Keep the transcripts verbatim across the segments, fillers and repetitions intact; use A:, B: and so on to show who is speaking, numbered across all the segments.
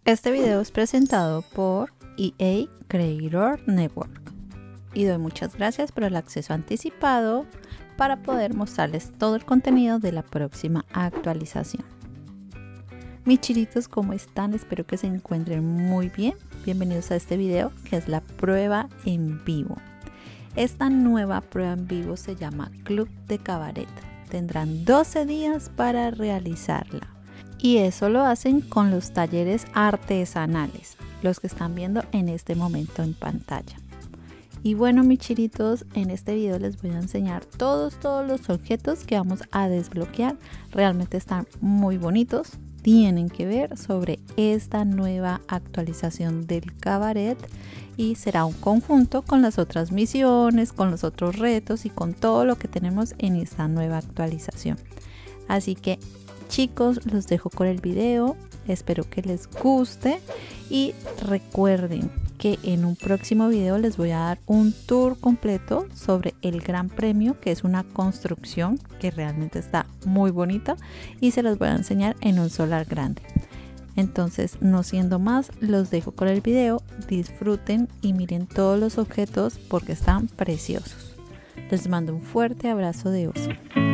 A: Este video es presentado por E A Creator Network y doy muchas gracias por el acceso anticipado para poder mostrarles todo el contenido de la próxima actualización. Mis chiritos, ¿cómo están? Espero que se encuentren muy bien. Bienvenidos a este video que es la prueba en vivo. Esta nueva prueba en vivo se llama Club de Cabaret. Tendrán doce días para realizarla. Y eso lo hacen con los talleres artesanales, los que están viendo en este momento en pantalla. Y bueno, mis chiritos, en este video les voy a enseñar todos, todos los objetos que vamos a desbloquear. Realmente están muy bonitos. Tienen que ver sobre esta nueva actualización del cabaret y será un conjunto con las otras misiones, con los otros retos y con todo lo que tenemos en esta nueva actualización. Así que chicos, los dejo con el video, espero que les guste y recuerden que en un próximo video les voy a dar un tour completo sobre el Gran Premio, que es una construcción que realmente está muy bonita y se los voy a enseñar en un solar grande. Entonces, no siendo más, los dejo con el video, disfruten y miren todos los objetos porque están preciosos. Les mando un fuerte abrazo de oso.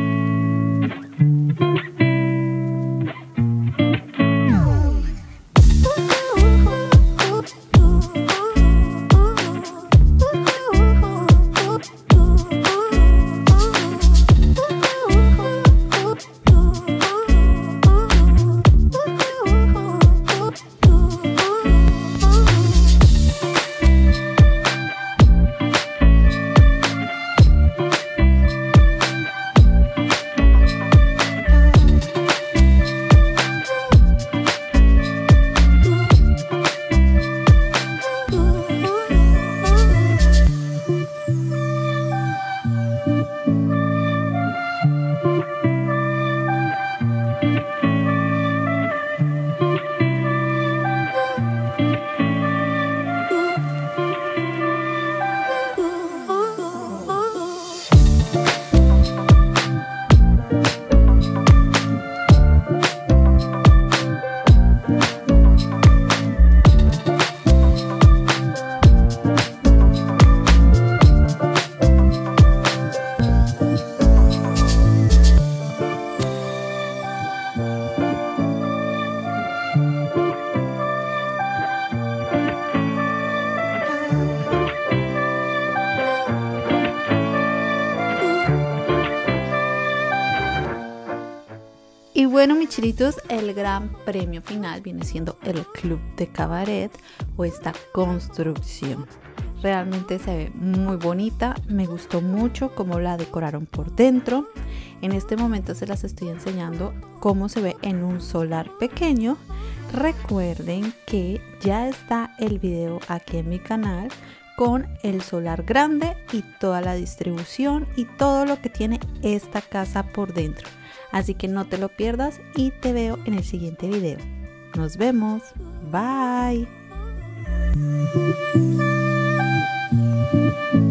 A: Y bueno, mis chiritos, el gran premio final viene siendo el Club de Cabaret o esta construcción. Realmente se ve muy bonita, me gustó mucho cómo la decoraron por dentro. En este momento se las estoy enseñando cómo se ve en un solar pequeño. Recuerden que ya está el video aquí en mi canal con el solar grande y toda la distribución y todo lo que tiene esta casa por dentro. Así que no te lo pierdas y te veo en el siguiente video. Nos vemos. Bye.